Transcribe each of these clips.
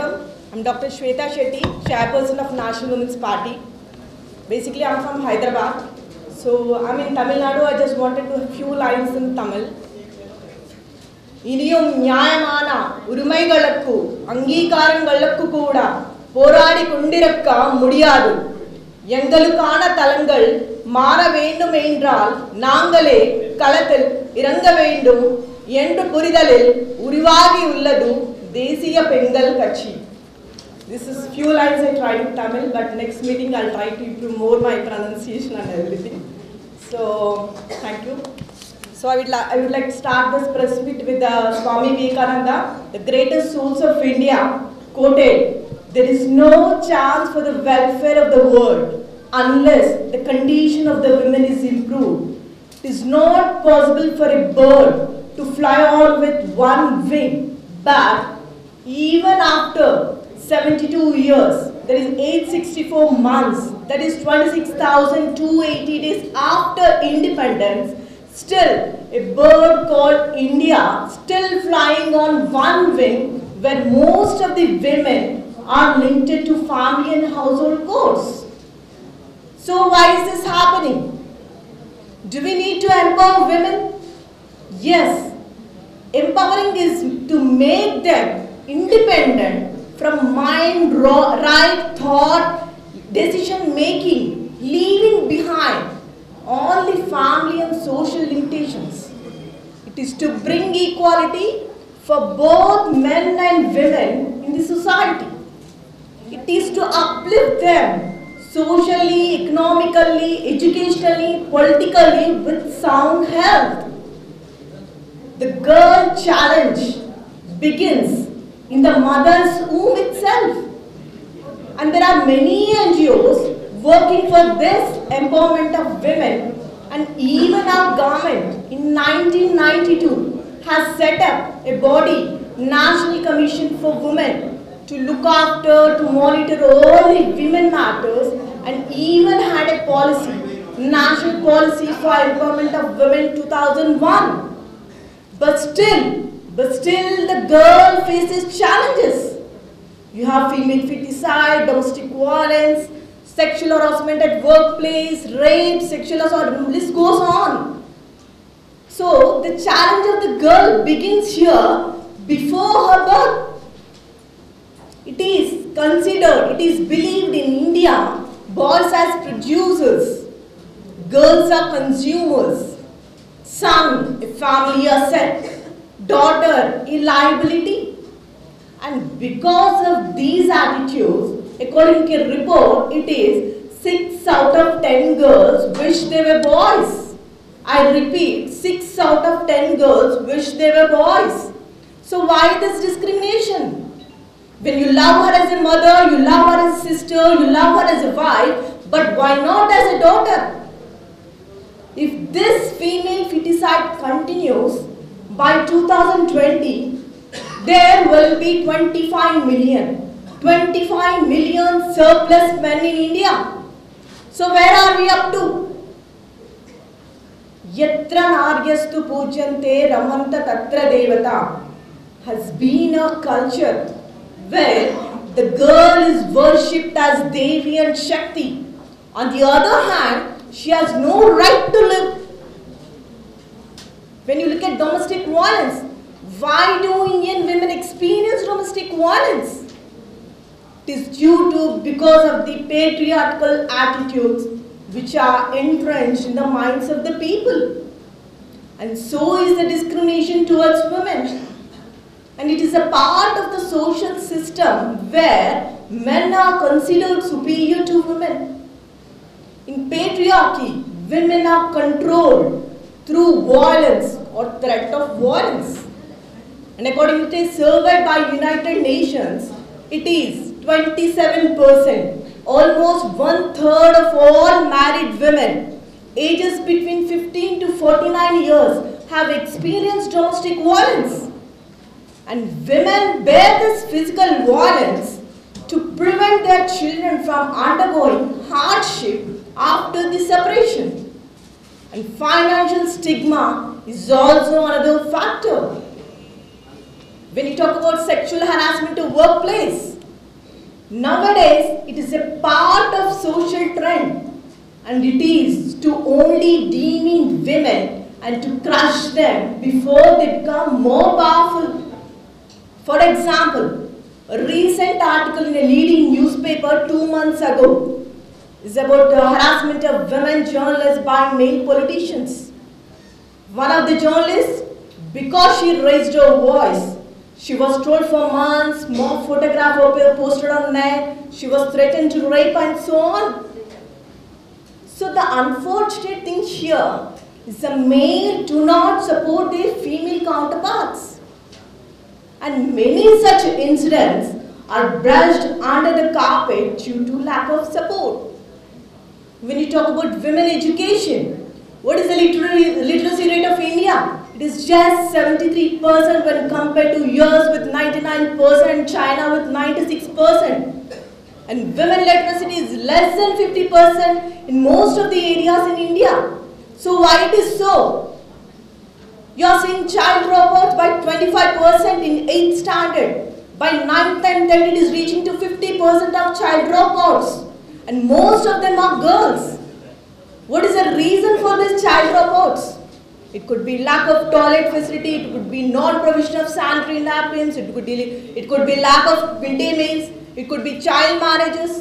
welcome. I'm Dr. Shweta Shetty, Chairperson of National Women's Party. Basically, I'm from Hyderabad. So, I'm in Tamil Nadu. I just wanted to a few lines in Tamil. இனியும் நியாயமான உரிமைகளுக்கு அங்கீகாரங்களுக்கு கூட போராடி கொண்டிருக்க முடியாது. எங்களுக்கான தளங்கள் மாற வேண்டும் என்றால் நாங்களே களத்தில் இறங்க வேண்டும் என்ற புரிதலில் உருவாகி உள்ளது தேசிய பெண்கள் கட்சி. This is few lines I tried in Tamil, but next meeting I'll try to improve more my pronunciation and everything. So, thank you. So I would like to start this press meet with Swami Vivekananda, the greatest souls of India, quoted, "There is no chance for the welfare of the world unless the condition of the women is improved. It is not possible for a bird to fly on with one wing, but even after 72 years, that is 864 months, that is 26,280 days after independence, still a bird called India, still flying on one wing, where most of the women are linked to family and household chores." So why is this happening? Do we need to empower women? Yes. Empowering is to make them independent from mind, right thought, decision making, leaving behind all the family and social limitations. It is to bring equality for both men and women in the society. It is to uplift them socially, economically, educationally, politically with sound health. The girl challenge begins in the mother's womb itself. And there are many NGOs working for this empowerment of women, and even our government in 1992 has set up a body, National Commission for Women, to look after, to monitor all the women matters, and even had a policy, National Policy for Empowerment of Women 2001. But still the girl faces challenges. You have female feticide, domestic violence, sexual harassment at workplace, rape, sexual assault, the list goes on. So the challenge of the girl begins here before her birth. It is considered, it is believed in India, boys as producers, girls are consumers, son a family asset, daughter a liability. And because of these attitudes, according to a report, it is 6 out of 10 girls wish they were boys. I repeat, 6 out of 10 girls wish they were boys. So why this discrimination? When you love her as a mother, you love her as a sister, you love her as a wife, but why not as a daughter? If this female feticide continues, by 2020, there will be 25 million surplus men in India. So where are we up to? Yatra naryastu pujyante ramanta tatra devata has been a culture where the girl is worshipped as Devi and Shakti. On the other hand, she has no right to live. When you look at domestic violence, why do Indian women experience domestic violence? It is because of the patriarchal attitudes which are entrenched in the minds of the people. And so is the discrimination towards women. And it is a part of the social system where men are considered superior to women. In patriarchy, women are controlled through violence or threat of violence. And according to a survey by United Nations, it is 27%, almost 1/3 of all married women, ages between 15 to 49 years, have experienced domestic violence. And women bear this physical violence to prevent their children from undergoing hardship after the separation. And financial stigma is also another factor. When you talk about sexual harassment in workplace, Nowadays, it is a part of social trend, and it is to only demean women and to crush them before they become more powerful. For example, a recent article in a leading newspaper 2 months ago is about the harassment of women journalists by male politicians. One of the journalists, because she raised her voice, she was trolled for months, more photographs were posted on net, she was threatened to rape and so on. So the unfortunate thing here is the male do not support their female counterparts. And many such incidents are brushed under the carpet due to lack of support. When you talk about women education, what is the literacy rate of India? It is just 73% when compared to US with 99% and China with 96%. And women literacy is less than 50% in most of the areas in India. So why it is so? You are seeing child dropouts by 25% in 8th standard. By 9th and 10th it is reaching to 50% of child dropouts. And most of them are girls. What is the reason for this child dropouts? It could be lack of toilet facility, it could be non-provision of sanitary napkins, it could be lack of midday meals, it could be child marriages.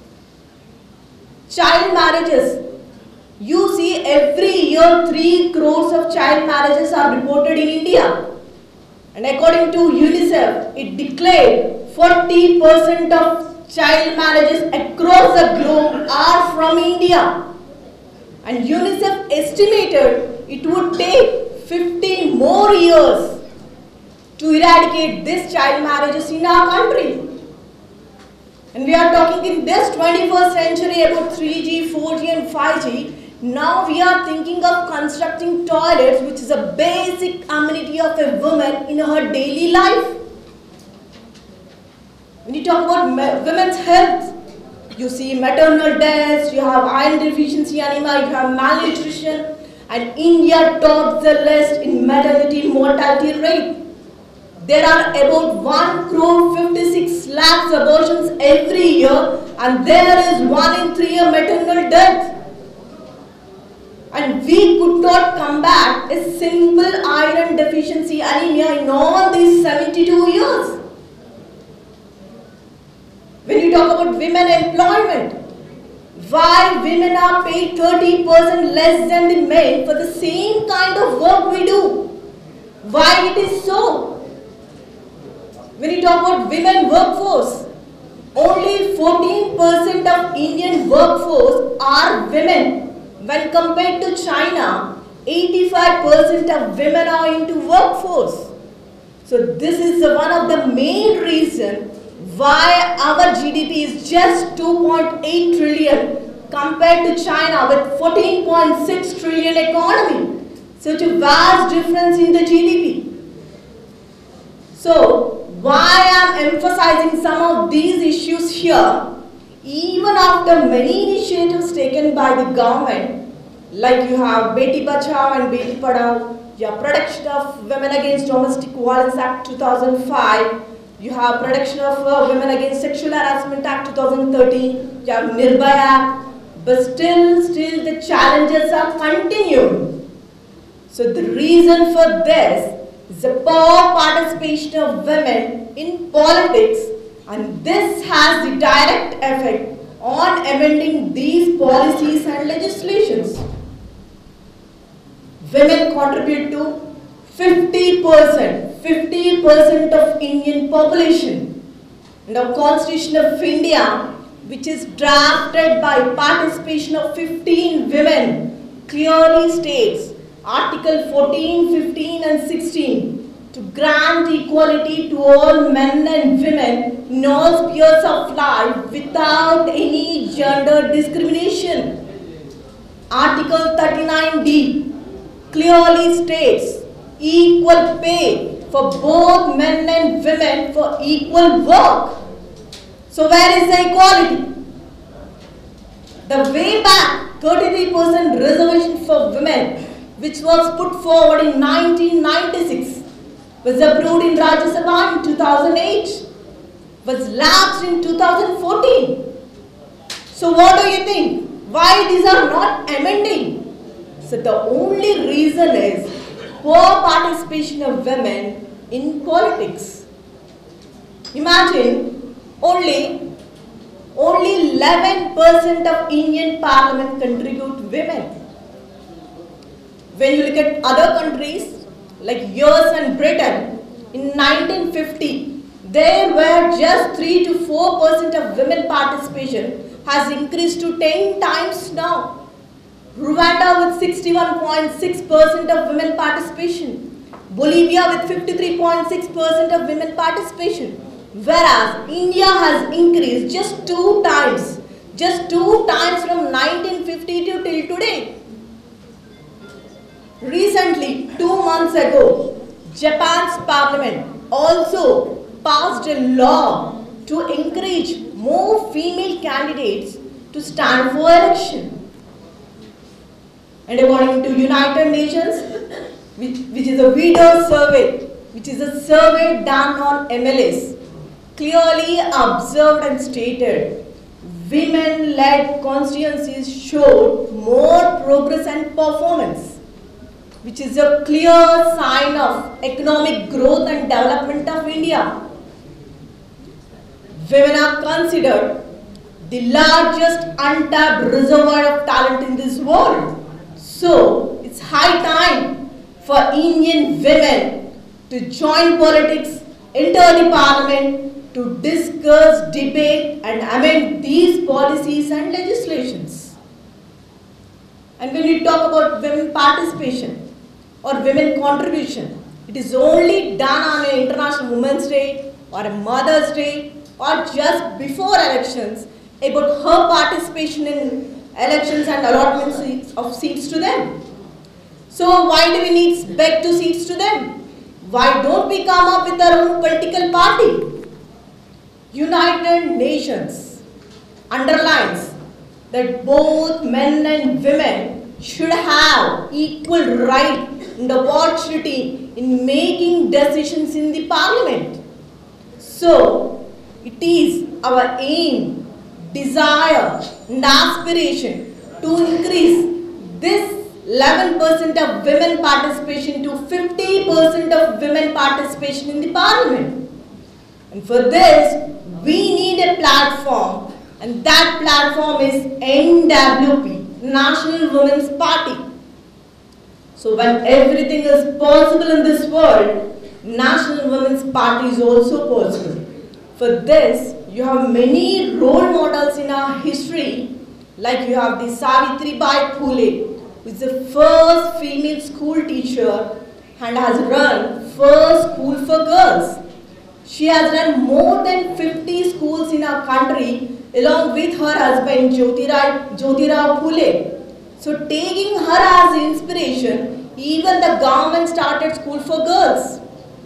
Child marriages. You see every year 3 crores of child marriages are reported in India. And according to UNICEF, it declared 40% of child marriages across the globe are from India. And UNICEF estimated it would take 50 more years to eradicate these child marriages in our country. And we are talking in this 21st century about 3G, 4G and 5G. Now we are thinking of constructing toilets, which is a basic amenity of a woman in her daily life. When you talk about women's health, you see maternal deaths, you have iron deficiency anemia, you have malnutrition, and India tops the list in maternity mortality rate. There are about 1 crore 56 lakhs abortions every year, and there is 1 in 3 maternal death. And we could not combat a simple iron deficiency anemia in all these 72 years. When you talk about women employment, why women are paid 30% less than the men for the same kind of work we do? Why it is so? When you talk about women workforce, only 14% of Indian workforce are women. When compared to China, 85% of women are into workforce. So this is one of the main reasons why our GDP is just 2.8 trillion compared to China with 14.6 trillion economy. Such a vast difference in the GDP. So why I am emphasizing some of these issues here, even after many initiatives taken by the government, like you have Beti Bachao and Beti Padhao, you have Protection of Women Against Domestic Violence Act 2005, you have Protection of Women Against Sexual Harassment Act 2013, you have Nirbhaya Act, but still the challenges are continuing. So the reason for this is the poor participation of women in politics, and this has the direct effect on amending these policies and legislations. Women contribute to 50% of Indian population. And our Constitution of India, which is drafted by participation of 15 women, clearly states Article 14, 15 and 16 to grant equality to all men and women in all spheres of life without any gender discrimination. Article 39D clearly states equal pay for both men and women for equal work. So where is the equality? The way back 33% reservation for women, which was put forward in 1996, was approved in Rajya Sabha in 2008. was lapsed in 2014. So what do you think? Why these are not amending? So the only reason is poor participation of women in politics. Imagine only 11% of Indian parliament contribute women. When you look at other countries like US and Britain, in 1950, there were just 3 to 4% of women participation has increased to 10 times now. Rwanda with 61.6% of women participation. Bolivia with 53.6% of women participation. Whereas India has increased just 2 times. Just 2 times from 1950 to till today. Recently, 2 months ago, Japan's parliament also passed a law to encourage more female candidates to stand for election. And according to United Nations, which is a video survey, which is a survey done on MLS, clearly observed and stated, women-led constituencies showed more progress and performance, which is a clear sign of economic growth and development of India. Women are considered the largest untapped reservoir of talent in this world. So, it's high time for Indian women to join politics, enter the parliament to discuss, debate and amend these policies and legislations. And when we talk about women participation or women contribution, it is only done on an International Women's Day or a Mother's Day or just before elections about her participation in elections and allotment of seats to them. So why do we need beg to seats to them? Why don't we come up with our own political party? United Nations underlines that both men and women should have equal right and opportunity in making decisions in the parliament. So it is our aim, desire and aspiration to increase this 11% of women participation to 50% of women participation in the parliament. And for this, we need a platform, and that platform is NWP, National Women's Party. So when everything is possible in this world, National Women's Party is also possible. For this, you have many role models in our history, like you have the Savitribai Phule, who is the first female school teacher and has run first school for girls. She has run more than 50 schools in our country along with her husband Jyotirao Phule. So taking her as inspiration, even the government started school for girls.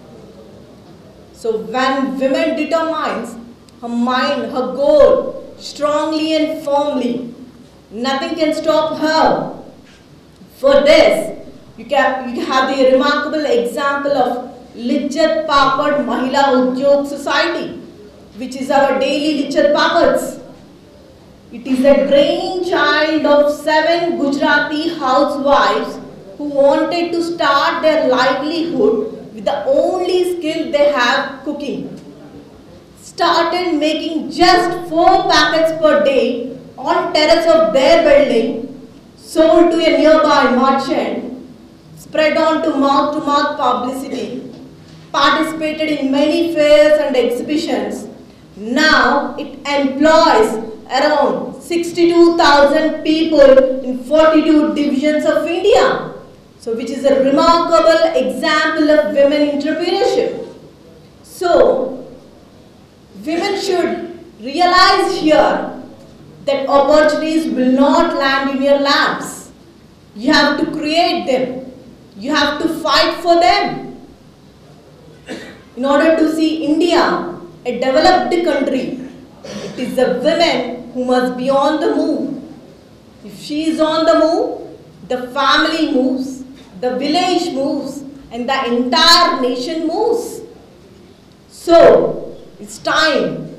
So when women determines her mind, her goal, strongly and firmly, nothing can stop her. For this, you have the remarkable example of Lichat Papad Mahila Udyog Society, which is our daily Lichat Papads. It is a brainchild of 7 Gujarati housewives who wanted to start their livelihood with the only skill they have, cooking. Started making just 4 packets per day on terrace of their building, sold to a nearby merchant, spread on to mouth publicity, participated in many fairs and exhibitions. Now it employs around 62,000 people in 42 divisions of India. So which is a remarkable example of women entrepreneurship. So women should realize here that opportunities will not land in your laps. You have to create them. You have to fight for them. In order to see India a developed country, it is the women who must be on the move. If she is on the move, the family moves, the village moves, and the entire nation moves. So, it's time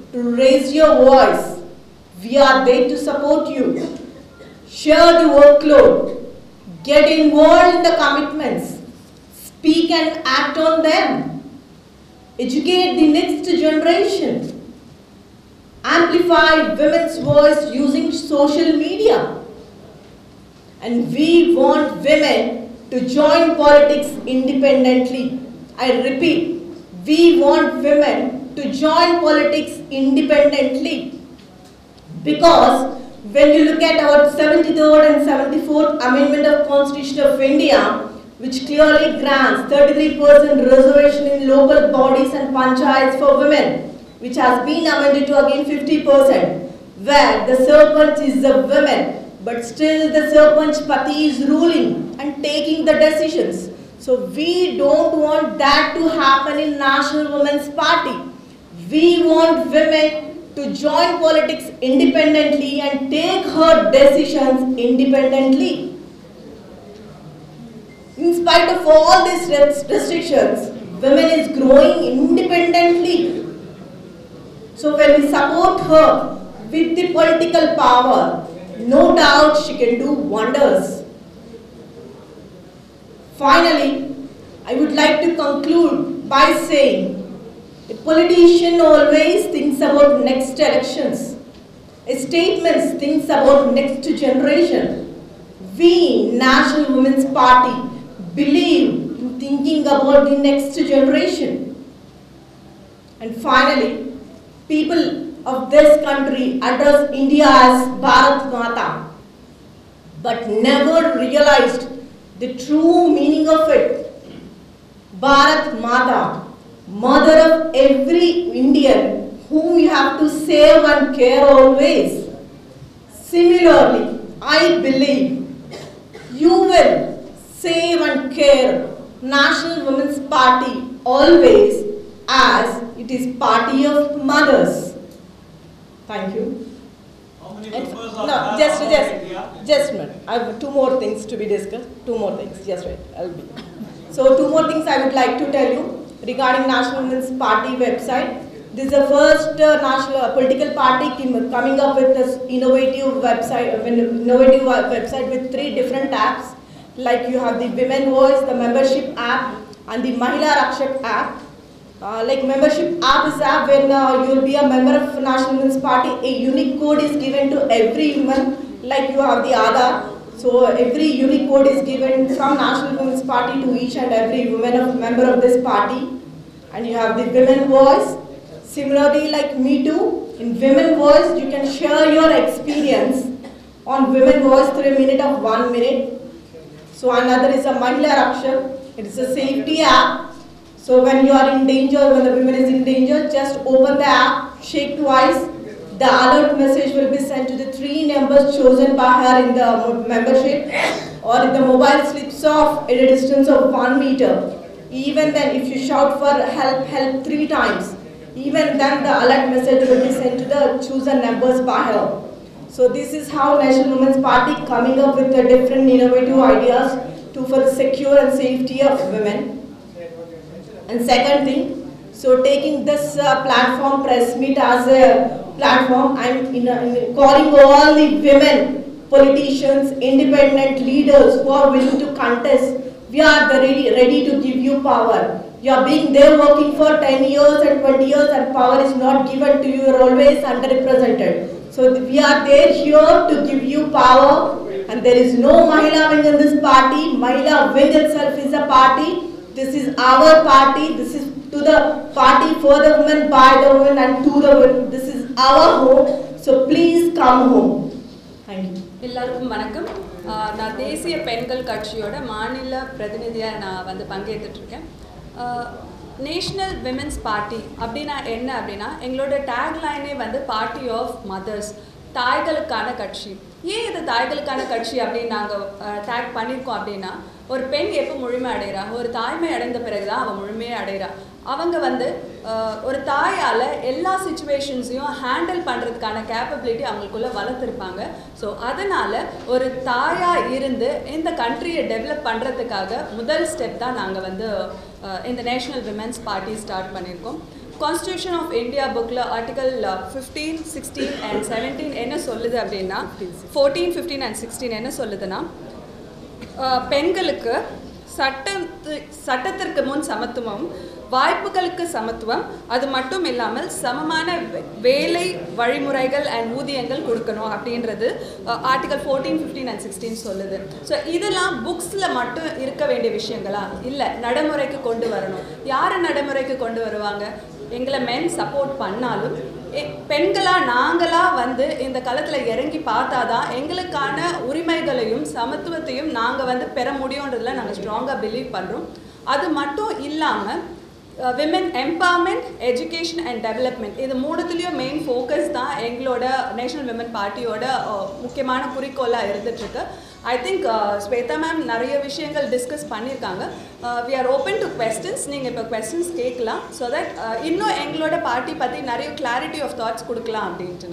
to raise your voice. We are there to support you. Share the workload. Get involved in the commitments. Speak and act on them. Educate the next generation. Amplify women's voice using social media. And we want women to join politics independently. I repeat, we want women to join politics independently. Because when you look at our 73rd and 74th Amendment of Constitution of India, which clearly grants 33% reservation in local bodies and panchayats for women, which has been amended to again 50%, where the Sarpanch is a woman, but still the Sarpanch Pati is ruling and taking the decisions. So we don't want that to happen in National Women's Party. We want women to join politics independently and take her decisions independently. In spite of all these restrictions, women is growing independently. So when we support her with the political power, no doubt she can do wonders. Finally, I would like to conclude by saying, a politician always thinks about next elections. A statesman thinks about next generation. We, National Women's Party, believe in thinking about the next generation. And finally, people of this country address India as Bharat Mata, but never realized the true meaning of it. Bharat Mata, mother of every Indian whom you have to save and care always. Similarly, I believe you will save and care National Women's Party always, as it is party of mothers. Thank you. How many And members are no, there? just a minute. I have two more things to be discussed. Two more things. Just wait. I'll be. So two more things I would like to tell you regarding National Women's Party website. This is the first national political party coming up with this innovative website with 3 different tabs. Like you have the Women Voice, the membership app, and the Mahila Rakshak app. Like membership app is app when you will be a member of National Women's Party, a unique code is given to every woman, like you have the Aadhaar. So every unique code is given from National Women's Party to each and every woman member of this party. And you have the Women Voice. Similarly, like Me Too, in Women Voice you can share your experience on Women Voice through a minute of 1 minute. So another is a Mahila Rakshak. It is a safety app. So when you are in danger, when the woman is in danger, just open the app, shake twice. The alert message will be sent to the 3 numbers chosen by her in the membership, or if the mobile slips off at a distance of 1 meter. Even then, if you shout for help 3 times, even then the alert message will be sent to the chosen numbers by her. So this is how National Women's Party coming up with the different innovative ideas for the secure and safety of women. And second thing, so taking this platform, press meet as a platform, I'm calling all the women politicians, independent leaders who are willing to contest. We are ready to give you power. You are being there working for 10 years and 20 years and power is not given to you, you are always underrepresented. So we are there here to give you power, and there is no Mahila wing in this party. Mahila wing itself is a party. This is our party. This is to the party for the women, by the women and to the women. This is our home. So please come home. Thank you. எல்லாருக்கும் வணக்கம். நான் தேசிய பெண்கள் கட்சியோட மாநில பிரதிநிதியாக நான் வந்து பங்கேற்றுட்டு இருக்கேன். நேஷனல் விமென்ஸ் பார்ட்டி அப்படின்னா என்ன அப்படின்னா எங்களோட டேக்லைனே வந்து பார்ட்டி ஆஃப் மதர்ஸ், தாய்களுக்கான கட்சி. ஏன் இது தாய்களுக்கான கட்சி அப்படின்னு நாங்கள் டேக் பண்ணியிருக்கோம் அப்படின்னா, ஒரு பெண் எப்போ முழுமை அடைகிறா, ஒரு தாய்மை அடைந்த பிறகு தான் அவள் முழுமையை அடைகிறா. அவங்க வந்து ஒரு தாயால் எல்லா சிச்சுவேஷன்ஸையும் ஹேண்டில் பண்ணுறதுக்கான கேப்பபிலிட்டி அவங்களுக்குள்ளே வளர்த்துருப்பாங்க. ஸோ அதனால் ஒரு தாயாக இருந்து இந்த கண்ட்ரியை டெவலப் பண்ணுறதுக்காக முதல் ஸ்டெப் தான் நாங்கள் வந்து இந்த நேஷ்னல் விமென்ஸ் பார்ட்டி ஸ்டார்ட் பண்ணியிருக்கோம். கான்ஸ்டியூஷன் ஆஃப் இந்தியா புக்கில் ஆர்டிகல் 15, 16 and 17 என்ன சொல்லுது அப்படின்னா 14, 15 and 16 என்ன சொல்லுதுன்னா பெண்களுக்கு சட்டத்திற்கு முன் சமத்துவம், வாய்ப்புகளுக்கு சமத்துவம், அது மட்டும் இல்லாமல் சமமான வேலை வழிமுறைகள் அண்ட் ஊதியங்கள் கொடுக்கணும் அப்படின்றது ஆர்டிகல் 14, 15 and 16 சொல்லுது. ஸோ இதெல்லாம் புக்ஸில் மட்டும் இருக்க வேண்டிய விஷயங்களா? இல்லை, நடைமுறைக்கு கொண்டு வரணும். யார் நடைமுறைக்கு கொண்டு வருவாங்க? எங்களை மென் சப்போர்ட் பண்ணாலும் பெண்களாக நாங்களாக வந்து இந்த காலத்தில் இறங்கி பார்த்தாதான் எங்களுக்கான உரிமைகளையும் சமத்துவத்தையும் நாங்கள் வந்து பெற முடியுன்றதுல நாங்கள் ஸ்ட்ராங்காக பிலீவ் பண்ணுறோம். அது மட்டும் இல்லாமல் women empowerment, education and development, இது மூணுத்துலேயும் மெயின் ஃபோக்கஸ் தான் எங்களோட நேஷனல் விமன் பார்ட்டியோட முக்கியமான குறிக்கோளாக இருந்துகிட்ருக்கு. ஐ திங்க் ஸ்வேதா மேம் நிறைய விஷயங்கள் டிஸ்கஸ் பண்ணியிருக்காங்க. We are open to questions. நீங்கள் இப்போ கொஸ்டின்ஸ் கேட்கலாம், ஸோ தட் இன்னும் எங்களோட பார்ட்டி பற்றி நிறைய கிளாரிட்டி ஆஃப் தாட்ஸ் கொடுக்கலாம் அப்படின்ட்டு.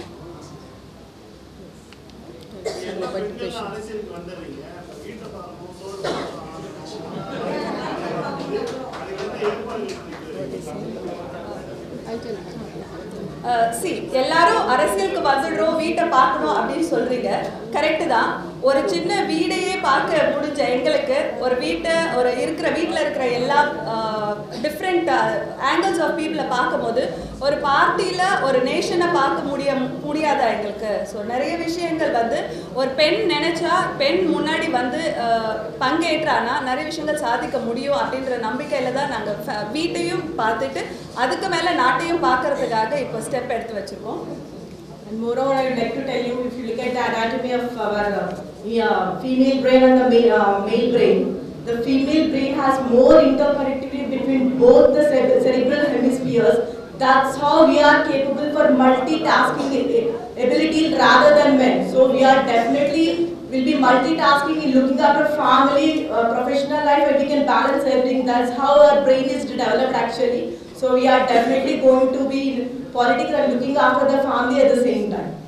எல்லாரும் அரசியலுக்கு வந்துடுறோம், வீட்டை பார்க்கணும் அப்படின்னு சொல்றீங்க, கரெக்டு தான். ஒரு சின்ன வீடையே பார்க்க முடிஞ்ச எங்களுக்கு ஒரு வீட்டில் இருக்கிற எல்லா டிஃப்ரெண்ட் ஆங்கிள்ஸ் ஆஃப் பீப்புளை பார்க்கும்போது ஒரு பார்ட்டியில் ஒரு நேஷனை பார்க்க முடியாதா எங்களுக்கு? ஸோ நிறைய விஷயங்கள் வந்து ஒரு பெண் நினைச்சா பெண் முன்னாடி வந்து பங்கேற்றானா நிறைய விஷயங்கள் சாதிக்க முடியும் அப்படின்ற நம்பிக்கையில் தான் நாங்கள் வீட்டையும் பார்த்துட்டு அதுக்கு மேலே நாட்டையும் பார்க்கறதுக்காக இப்போ ஸ்டெப் எடுத்து வச்சுருக்கோம். And moreover, I would like to tell you, if you look at the anatomy of our female brain and the male brain, the female brain has more interconnectivity between both the cerebral hemispheres. That's how we are capable for multitasking ability rather than men. So we are definitely will be multitasking in looking after family, professional life, and we can balance everything. That's how our brain is developed actually. So we are definitely going to be in politics and looking after the family at the same time.